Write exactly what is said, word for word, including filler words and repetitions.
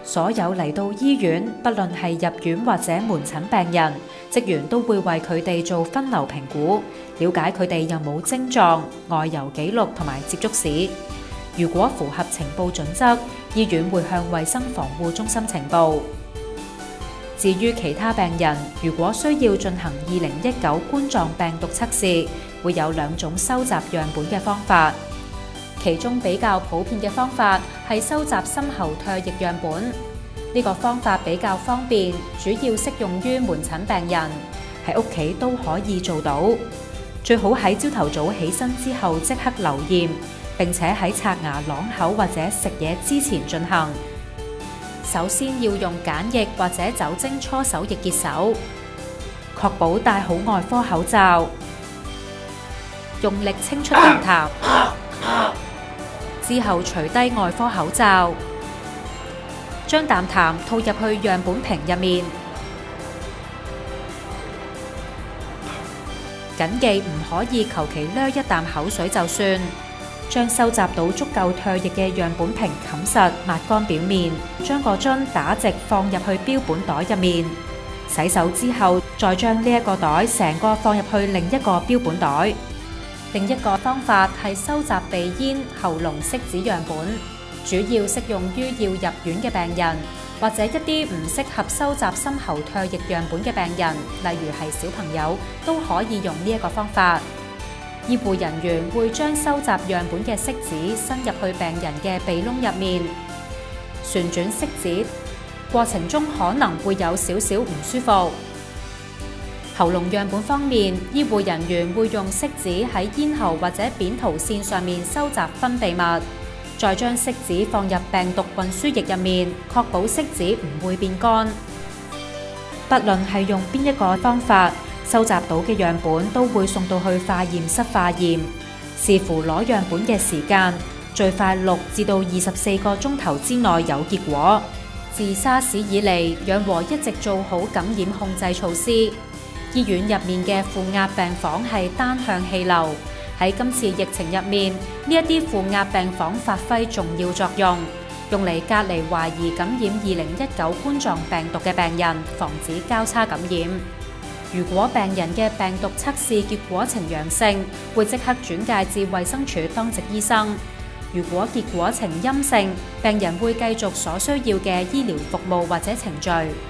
所有嚟到醫院，不論係入院或者門診病人，職員都會為佢哋做分流評估，了解佢哋有冇症狀、外遊記錄同埋接觸史。如果符合呈報準則，醫院會向衛生防護中心呈報。至於其他病人，如果需要進行二零一九冠狀病毒測試，會有兩種收集樣本嘅方法。其中比較普遍嘅方法係收集深喉唾液樣本，呢個方法比較方便，主要適用於門診病人，喺屋企都可以做到。最好喺朝頭早起身之後即刻留驗，並且喺刷牙、啷口或者食嘢之前進行。首先要用梘液或者酒精搓手液潔手，確保戴好外科口罩，用力清出啖痰。之後除低外科口罩，將啖痰套入去樣本瓶入面。謹記唔可以求其掠一啖口水就算。將收集到足夠唾液嘅樣本瓶冚實，抹乾表面，將個樽打直放入去標本袋入面。洗手之後，再將呢一個袋成個放入去另一個標本袋。另一個方法係收集鼻咽、喉嚨拭子樣本，主要適用於要入院嘅病人，或者一啲唔適合收集深喉唾液樣本嘅病人，例如係小朋友，都可以用呢一個方法。醫護人員會將收集樣本嘅拭子伸入去病人嘅鼻窿入面，旋轉拭子，過程中可能會有少少唔舒服。喉嚨樣本方面，醫護人員會用拭子喺咽喉或者扁桃腺上面收集分泌物，再將拭子放入病毒運輸液入面，確保拭子唔會變乾。不論係用邊一個方法，收集到嘅樣本都會送到去化驗室化驗，視乎攞樣本嘅時間，最快六至到二十四個鐘頭之內有結果。自沙士以嚟，養和一直做好感染控制措施。醫院入面嘅負壓病房係單向氣流，喺今次疫情入面，呢一啲負壓病房發揮重要作用，用嚟隔離懷疑感染二零一九冠狀病毒嘅病人，防止交叉感染。如果病人嘅病毒測試結果呈陽性，會即刻轉介至衛生署當值醫生；如果結果呈陰性，病人會繼續所需要嘅醫療服務或者程序。